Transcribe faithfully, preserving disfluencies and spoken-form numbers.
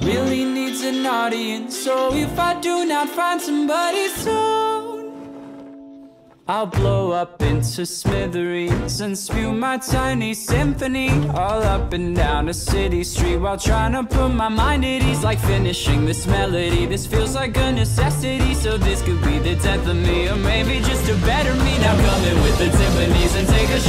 really needs an audience. So if I do not find somebody soon, I'll blow up into smithereens and spew my tiny symphony all up and down a city street, while trying to put my mind at ease, like finishing this melody. This feels like a necessity, so this could be the death of me, or maybe just a better me. Now come in with the timpanis and take a